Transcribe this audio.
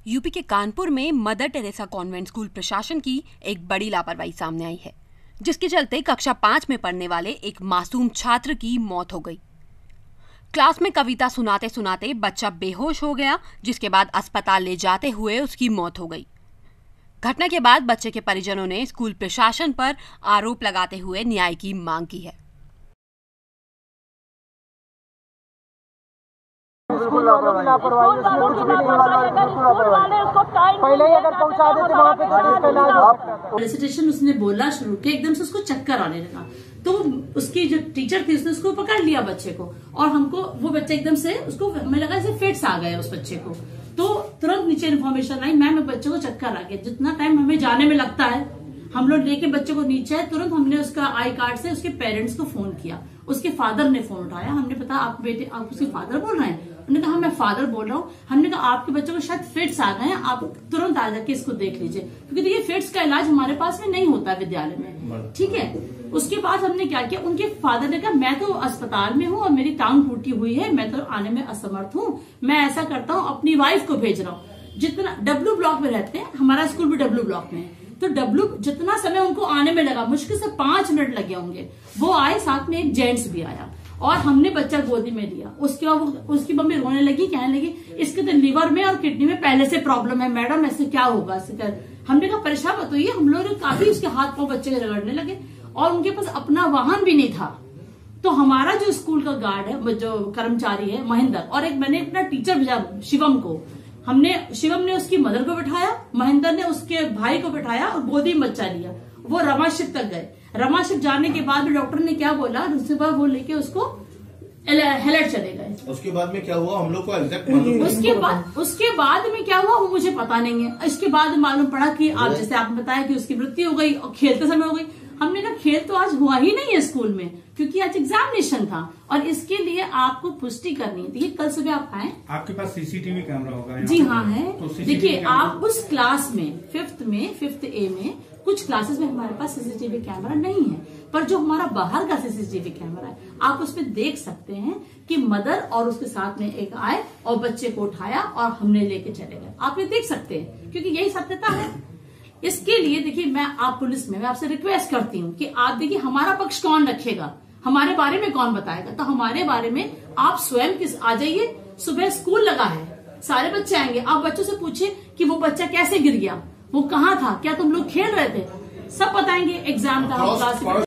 UP के कानपुर में mother Teresa convent school प्रशासन की एक बड़ी लापरवाही सामने आई है, जिसके चलते कक्षा 5 में पढ़ने वाले एक मासूम छात्र की मौत हो गई। क्लास में कविता सुनाते सुनाते बच्चा बेहोश हो गया, जिसके बाद अस्पताल ले जाते हुए उसकी मौत हो गई। घटना के बाद बच्चे के परिजनों ने स्कूल प्रशासन पर आरोप लगाते हुए न्याय की मांग की है। पहले ही अगर पहुंचा देते वहाँ पे रेसिटेशन उसने बोलना शुरू किया, एकदम से उसको चक्कर आने लगा। तो उसकी जो टीचर थी उसने उसको पकड़ लिया बच्चे को, और हमको वो बच्चा एकदम से उसको हमें लगा जैसे फिट्स आ गए उस बच्चे को। तो तुरंत नीचे इन्फॉर्मेशन आई, मैम बच्चे को चक्कर आ गया। जितना टाइम हमें जाने में लगता है, हम लोग लेके बच्चे को नीचे आए, तुरंत हमने उसका आई कार्ड से उसके पेरेंट्स को फोन किया। उसके फादर ने फोन उठाया, हमने पता आप बेटे आप उसके फादर बोल रहे हैं? उन्होंने कहा मैं फादर बोल रहा हूँ। हमने कहा आपके बच्चे को शायद फिट्स आ गए हैं, आप तुरंत आ जाके इसको देख लीजिए, क्योंकि देखिए फिट्स का इलाज हमारे पास में नहीं होता विद्यालय में, ठीक है। उसके बाद हमने क्या किया, उनके फादर ने कहा मैं तो अस्पताल में हूँ और मेरी टांग टूटी हुई है, मैं तो आने में असमर्थ हूँ, मैं ऐसा करता हूँ अपनी वाइफ को भेज रहा हूँ। जितना डब्ल्यू ब्लॉक में रहते हैं, हमारा स्कूल भी डब्ल्यू ब्लॉक में है, तो डब्ल्यू जितना समय उनको आने में लगा, मुश्किल से 5 मिनट लगे होंगे, वो आए, साथ में एक जेंट्स भी आया और हमने बच्चा गोदी में लिया। उसके बाद उसकी मम्मी रोने लगी, कहने लगी इसके तो लिवर में और किडनी में पहले से प्रॉब्लम है, मैडम ऐसे क्या होगा। हमने कहा परेशान मत होइए। हम लोग काफी उसके हाथ पांव बच्चे के रगड़ने लगे, और उनके पास अपना वाहन भी नहीं था। तो हमारा जो स्कूल का गार्ड है, जो कर्मचारी है महेंद्र, और एक मैंने अपना टीचर भेजा शिवम को, शिवम ने उसकी मदर को बिठाया, महेंद्र ने उसके भाई को बिठाया और गोदी में बच्चा लिया। वो रमाशिप तक गए। रमाशिप जाने के बाद भी डॉक्टर ने क्या बोला, उसके बाद वो लेके उसको हेलट चले गए। उसके बाद में क्या हुआ हम लोग को एग्जैक्ट उसके बाद में क्या हुआ वो मुझे पता नहीं है। इसके बाद मालूम पड़ा कि आप जैसे आपने बताया कि उसकी मृत्यु हो गई और खेलते समय हो गई। हमने कहा खेल तो आज हुआ ही नहीं है स्कूल में, क्योंकि आज एग्जामिनेशन था, और इसके लिए आपको पुष्टि करनी है। देखिए कल सुबह आप आए, आपके पास सीसीटीवी कैमरा होगा? जी हाँ है। तो देखिए आप उस क्लास में फिफ्थ ए में कुछ क्लासेस में हमारे पास सीसीटीवी कैमरा नहीं है, पर जो हमारा बाहर का सीसीटीवी कैमरा है, आप उसमें देख सकते हैं कि मदर और उसके साथ में एक आए और बच्चे को उठाया और हमने लेके चले गए। आप ये देख सकते हैं, क्योंकि यही सत्यता है। इसके लिए देखिए मैं पुलिस में मैं आपसे रिक्वेस्ट करती हूँ कि आप देखिए हमारा पक्ष कौन रखेगा, हमारे बारे में कौन बताएगा। तो हमारे बारे में आप स्वयं आ जाइए। सुबह स्कूल लगा है, सारे बच्चे आएंगे, आप बच्चों से पूछिए कि वो बच्चा कैसे गिर गया, वो कहाँ था, क्या तुम लोग खेल रहे थे, सब बताएंगे। एग्जाम था, क्लास